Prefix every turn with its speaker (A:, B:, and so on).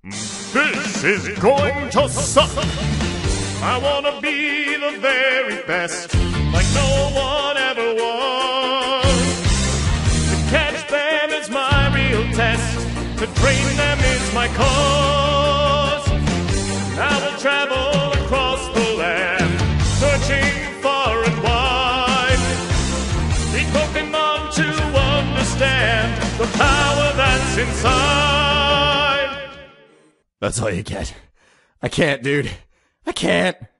A: This is going to suck. I wanna be the very best, like no one ever was. To catch them is my real test, to train them is my cause. I will travel across the land, searching far and wide. Need Pokemon to understand the power that's inside.
B: That's all you get. I can't, dude. I can't.